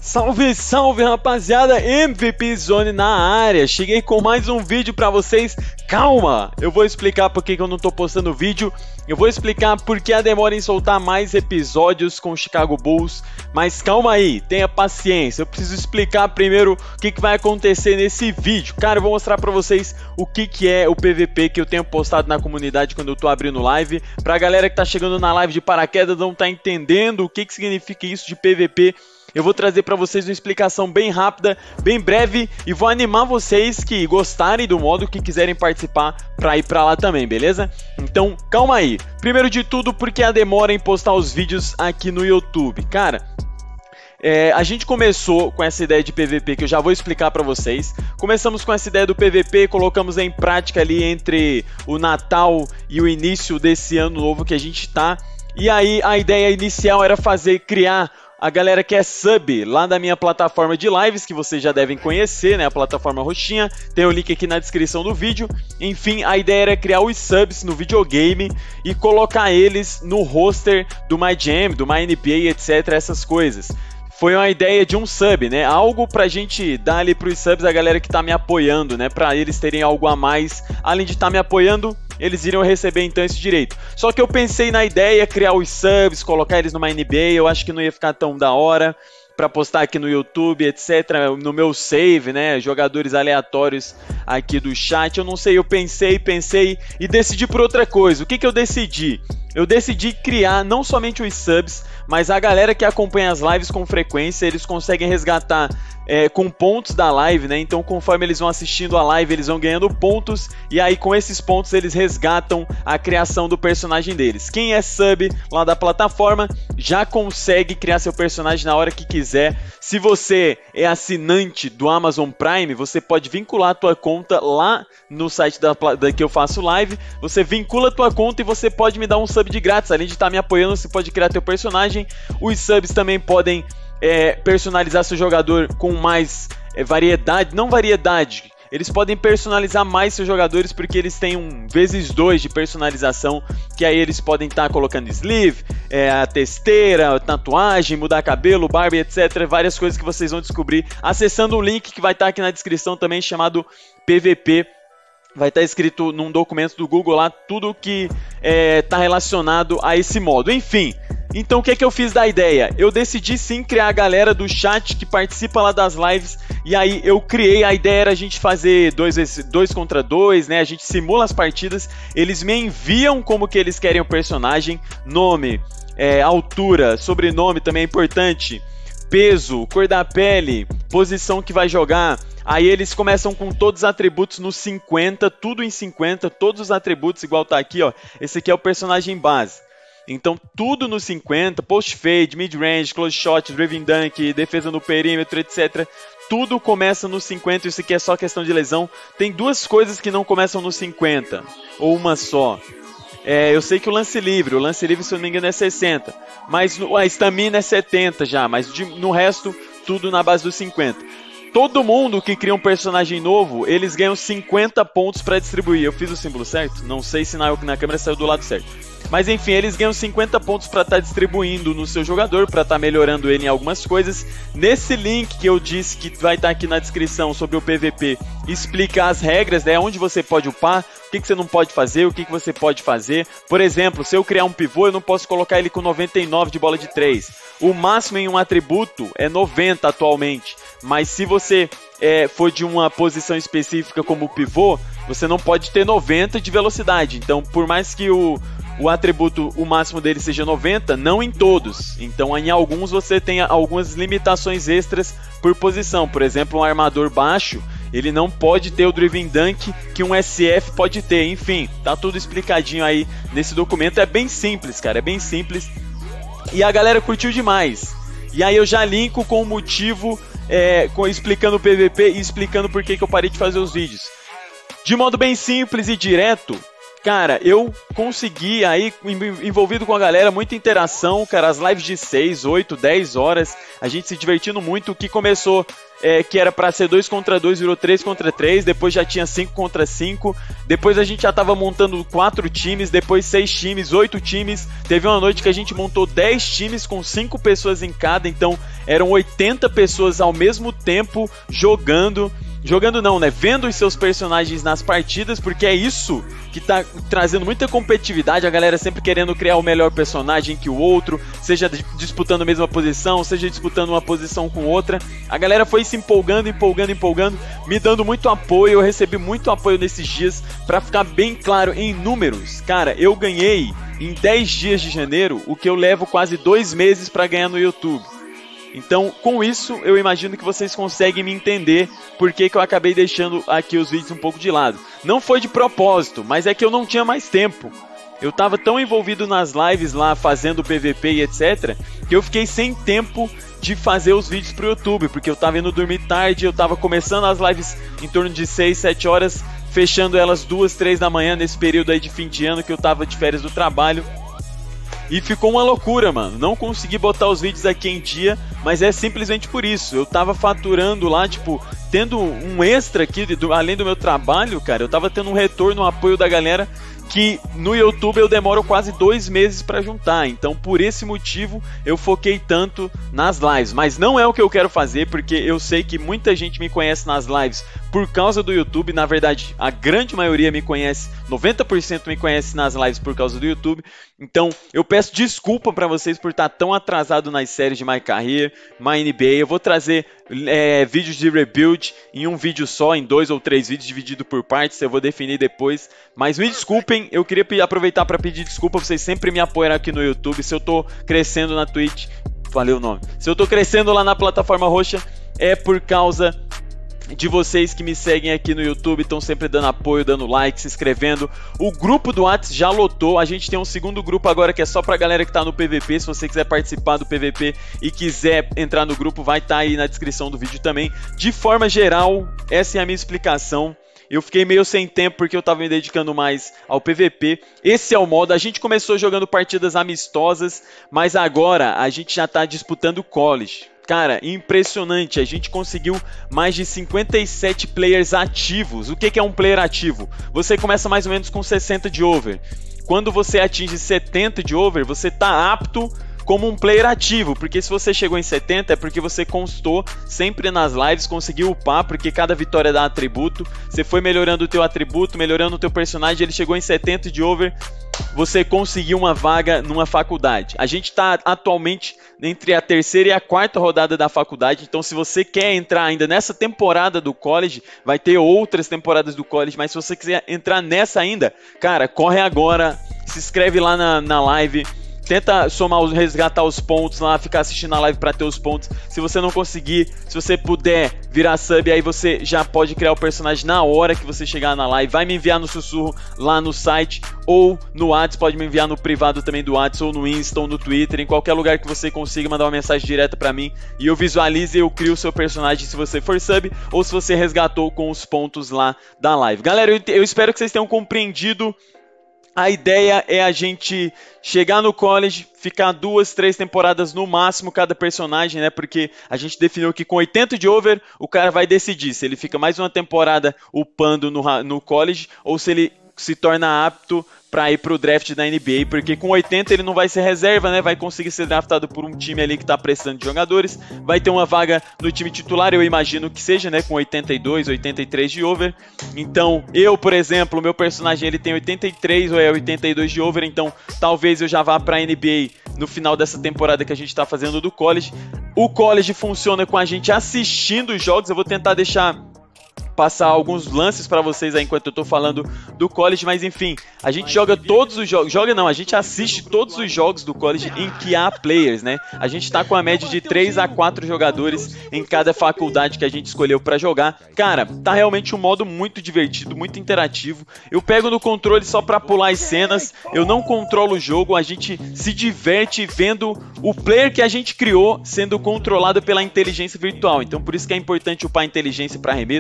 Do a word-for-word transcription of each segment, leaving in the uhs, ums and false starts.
Salve, salve rapaziada, M V P Zone na área, cheguei com mais um vídeo pra vocês. Calma, eu vou explicar por que eu não tô postando vídeo, eu vou explicar por que a demora em soltar mais episódios com o Chicago Bulls, mas calma aí, tenha paciência, eu preciso explicar primeiro o que, que vai acontecer nesse vídeo. Cara, eu vou mostrar pra vocês o que, que é o P V P que eu tenho postado na comunidade quando eu tô abrindo live. Pra galera que tá chegando na live de paraquedas não tá entendendo o que, que significa isso de P V P, eu vou trazer para vocês uma explicação bem rápida, bem breve, e vou animar vocês que gostarem do modo, que quiserem participar para ir para lá também, beleza? Então, calma aí. Primeiro de tudo, porque a demora em postar os vídeos aqui no YouTube. Cara, é, a gente começou com essa ideia de P V P que eu já vou explicar para vocês. Começamos com essa ideia do P V P, colocamos em prática ali entre o Natal e o início desse ano novo que a gente tá. E aí a ideia inicial era fazer, criar a galera que é sub lá da minha plataforma de lives, que vocês já devem conhecer, né? A plataforma roxinha, tem o link aqui na descrição do vídeo. Enfim, a ideia era criar os subs no videogame e colocar eles no roster do MyJam, do MyNBA, etcétera, essas coisas. Foi uma ideia de um sub, né? Algo pra gente dar ali pros subs, a galera que tá me apoiando, né? Pra eles terem algo a mais, além de estar me apoiando, eles iriam receber então esse direito. Só que eu pensei na ideia, criar os subs, colocar eles no MyNBA, eu acho que não ia ficar tão da hora para postar aqui no YouTube, etcétera. No meu save, né, jogadores aleatórios aqui do chat, eu não sei, eu pensei, pensei e decidi por outra coisa. O que que eu decidi? Eu decidi criar não somente os subs, mas a galera que acompanha as lives com frequência, eles conseguem resgatar é, com pontos da live, né? Então, conforme eles vão assistindo a live, eles vão ganhando pontos, e aí com esses pontos eles resgatam a criação do personagem deles. Quem é sub lá da plataforma já consegue criar seu personagem na hora que quiser. Se você é assinante do Amazon Prime, você pode vincular a tua conta lá no site da, da que eu faço live. Você vincula a tua conta e você pode me dar um sub de grátis. Além de estar me apoiando, você pode criar teu personagem. Os subs também podem é, personalizar seu jogador com mais é, variedade, não variedade. Eles podem personalizar mais seus jogadores porque eles têm um vezes dois de personalização, que aí eles podem estar tá colocando sleeve, é, a testeira, tatuagem, mudar cabelo, barba, etcétera. Várias coisas que vocês vão descobrir acessando um link que vai estar tá aqui na descrição também, chamado P V P. Vai estar escrito num documento do Google lá tudo que está é, relacionado a esse modo. Enfim, então o que é que eu fiz da ideia? Eu decidi sim criar a galera do chat que participa lá das lives. E aí eu criei, a ideia era a gente fazer dois, dois contra dois, né? A gente simula as partidas, eles me enviam como que eles querem o personagem, nome, é, altura, sobrenome também é importante, peso, cor da pele, posição que vai jogar. Aí eles começam com todos os atributos no cinquenta, tudo em cinquenta, todos os atributos igual tá aqui, ó. Esse aqui é o personagem base. Então tudo no cinquenta, post fade, mid range, close shot, driving dunk, defesa no perímetro, etcétera. Tudo começa no cinquenta, isso aqui é só questão de lesão. Tem duas coisas que não começam no cinquenta, ou uma só. É, eu sei que o lance livre, o lance livre se eu não me engano é sessenta, mas a estamina é setenta já, mas de, no resto tudo na base dos cinquenta. Todo mundo que cria um personagem novo, eles ganham cinquenta pontos para distribuir. Eu fiz o símbolo certo? Não sei se na, na câmera saiu do lado certo. Mas enfim, eles ganham cinquenta pontos para estar tá distribuindo no seu jogador, para estar tá melhorando ele em algumas coisas. Nesse link que eu disse que vai estar tá aqui na descrição sobre o P V P, explica as regras, né? Onde você pode upar, o que, que você não pode fazer, o que, que você pode fazer. Por exemplo, se eu criar um pivô, eu não posso colocar ele com noventa e nove de bola de três. O máximo em um atributo é noventa atualmente. Mas se você é, for de uma posição específica como pivô, você não pode ter noventa de velocidade. Então, por mais que o, o atributo, o máximo dele seja noventa, não em todos. Então, em alguns você tem algumas limitações extras por posição. Por exemplo, um armador baixo, ele não pode ter o driving dunk que um S F pode ter. Enfim, tá tudo explicadinho aí nesse documento. É bem simples, cara, é bem simples. E a galera curtiu demais. E aí eu já linko com o motivo... É, com, explicando o P V P e explicando por que, que eu parei de fazer os vídeos. De modo bem simples e direto, Cara, eu consegui aí, envolvido com a galera, muita interação, cara, as lives de seis, oito, dez horas, a gente se divertindo muito, o que começou, é, que era pra ser dois contra dois, virou três contra três, depois já tinha cinco contra cinco, depois a gente já tava montando quatro times, depois seis times, oito times, teve uma noite que a gente montou dez times com cinco pessoas em cada, então eram oitenta pessoas ao mesmo tempo jogando. Jogando não, né? Vendo os seus personagens nas partidas, porque é isso que tá trazendo muita competitividade, a galera sempre querendo criar o melhor personagem que o outro, seja disputando a mesma posição, seja disputando uma posição com outra. A galera foi se empolgando, empolgando, empolgando, me dando muito apoio, eu recebi muito apoio nesses dias, pra ficar bem claro em números. Cara, eu ganhei em dez dias de janeiro o que eu levo quase dois meses pra ganhar no YouTube. Então, com isso, eu imagino que vocês conseguem me entender por que que eu acabei deixando aqui os vídeos um pouco de lado. Não foi de propósito, mas é que eu não tinha mais tempo. Eu tava tão envolvido nas lives lá, fazendo P V P e etcétera, que eu fiquei sem tempo de fazer os vídeos pro YouTube, porque eu tava indo dormir tarde, eu tava começando as lives em torno de seis, sete horas, fechando elas duas, três da manhã, nesse período aí de fim de ano que eu tava de férias do trabalho. E ficou uma loucura, mano. Não consegui botar os vídeos aqui em dia, mas é simplesmente por isso. Eu tava faturando lá, tipo, tendo um extra aqui, do, além do meu trabalho, cara. Eu tava tendo um retorno, um apoio da galera que no YouTube eu demoro quase dois meses pra juntar. Então, por esse motivo, eu foquei tanto nas lives. Mas não é o que eu quero fazer, porque eu sei que muita gente me conhece nas lives por causa do YouTube. Na verdade, a grande maioria me conhece, noventa por cento me conhece nas lives por causa do YouTube. Então, eu peço desculpa pra vocês por estar tão atrasado nas séries de My Career, My N B A. Eu vou trazer é, vídeos de rebuild em um vídeo só, em dois ou três vídeos dividido por partes. Eu vou definir depois. Mas me desculpem, eu queria aproveitar para pedir desculpa. Vocês sempre me apoiaram aqui no YouTube. Se eu tô crescendo na Twitch, falei o nome. Se eu tô crescendo lá na plataforma roxa, é por causa de vocês que me seguem aqui no YouTube, estão sempre dando apoio, dando like, se inscrevendo. O grupo do WhatsApp já lotou, a gente tem um segundo grupo agora que é só pra galera que tá no P V P. Se você quiser participar do P V P e quiser entrar no grupo, vai estar aí na descrição do vídeo também. De forma geral, essa é a minha explicação. Eu fiquei meio sem tempo porque eu tava me dedicando mais ao P V P. Esse é o modo. A gente começou jogando partidas amistosas, mas agora a gente já tá disputando college. Cara, impressionante, a gente conseguiu mais de cinquenta e sete players ativos. O que que é um player ativo? Você começa mais ou menos com sessenta de over. Quando você atinge setenta de over, você tá apto como um player ativo, porque se você chegou em setenta é porque você constou sempre nas lives, conseguiu upar, porque cada vitória dá atributo, você foi melhorando o teu atributo, melhorando o teu personagem, ele chegou em setenta de over, você conseguiu uma vaga numa faculdade. A gente está atualmente entre a terceira e a quarta rodada da faculdade, então se você quer entrar ainda nessa temporada do college, vai ter outras temporadas do college, mas se você quiser entrar nessa ainda, cara, corre agora, se inscreve lá na, na live, tenta somar, resgatar os pontos lá, ficar assistindo a live para ter os pontos. Se você não conseguir, se você puder virar sub, aí você já pode criar o personagem na hora que você chegar na live. Vai me enviar no sussurro lá no site ou no WhatsApp, pode me enviar no privado também do WhatsApp ou no Insta ou no Twitter, em qualquer lugar que você consiga mandar uma mensagem direta para mim e eu visualizo e eu crio o seu personagem se você for sub ou se você resgatou com os pontos lá da live. Galera, eu, eu espero que vocês tenham compreendido. A ideia é a gente chegar no college, ficar duas, três temporadas no máximo cada personagem, né? Porque a gente definiu que com oitenta de over, o cara vai decidir se ele fica mais uma temporada upando no, no college ou se ele se torna apto para ir pro draft da N B A, porque com oitenta ele não vai ser reserva, né? Vai conseguir ser draftado por um time ali que tá precisando de jogadores, vai ter uma vaga no time titular, eu imagino que seja, né? Com oitenta e dois, oitenta e três de over. Então, eu, por exemplo, o meu personagem ele tem oitenta e três ou é oitenta e dois de over, então talvez eu já vá pra N B A no final dessa temporada que a gente tá fazendo do college. O college funciona com a gente assistindo os jogos, eu vou tentar deixar passar alguns lances para vocês aí enquanto eu tô falando do college, mas enfim, a gente joga todos os jogos, joga não, a gente assiste todos os jogos do college em que há players, né? A gente tá com a média de três a quatro jogadores em cada faculdade que a gente escolheu para jogar. Cara, tá realmente um modo muito divertido, muito interativo. Eu pego no controle só para pular as cenas, eu não controlo o jogo, a gente se diverte vendo o player que a gente criou sendo controlado pela inteligência virtual. Então por isso que é importante upar inteligência para arremesso, inteligência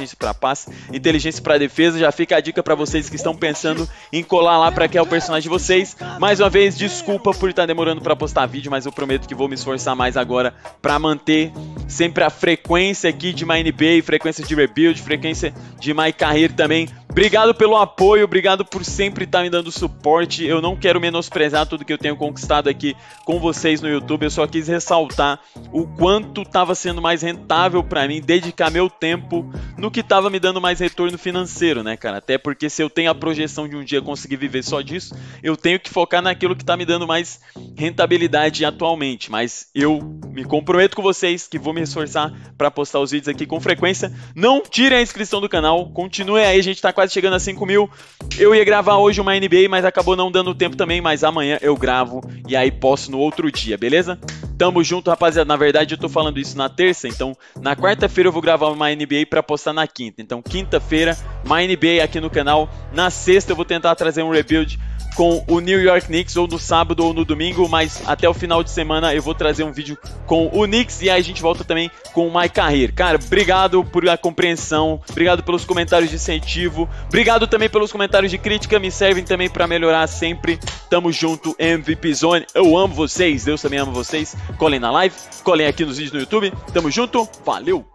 inteligência para passe, inteligência para defesa. Já fica a dica para vocês que estão pensando em colar lá para que é o personagem de vocês. Mais uma vez, desculpa por estar demorando para postar vídeo, mas eu prometo que vou me esforçar mais agora para manter sempre a frequência aqui de My N B A, frequência de rebuild, frequência de My Career também. Obrigado pelo apoio, obrigado por sempre estar me dando suporte. Eu não quero menosprezar tudo que eu tenho conquistado aqui com vocês no YouTube. Eu só quis ressaltar o quanto estava sendo mais rentável para mim dedicar meu tempo no que estava me dando mais retorno financeiro, né, cara? Até porque se eu tenho a projeção de um dia conseguir viver só disso, eu tenho que focar naquilo que está me dando mais rentabilidade atualmente. Mas eu me comprometo com vocês que vou me esforçar para postar os vídeos aqui com frequência. Não tirem a inscrição do canal, continuem aí, a gente está quase chegando a cinco mil. Eu ia gravar hoje uma N B A, mas acabou não dando tempo também, mas amanhã eu gravo e aí posto no outro dia, beleza? Tamo junto, rapaziada. Na verdade eu tô falando isso na terça, então na quarta-feira eu vou gravar uma N B A pra postar na quinta. Então quinta-feira, uma N B A aqui no canal. Na sexta eu vou tentar trazer um rebuild com o New York Knicks, ou no sábado ou no domingo, mas até o final de semana eu vou trazer um vídeo com o Knicks e aí a gente volta também com o My Career. Cara, obrigado por a compreensão, obrigado pelos comentários de incentivo, obrigado também pelos comentários de crítica, me servem também pra melhorar sempre. Tamo junto, M V P Zone, eu amo vocês, Deus também ama vocês. Colhem na live, colhem aqui nos vídeos no YouTube, tamo junto, valeu!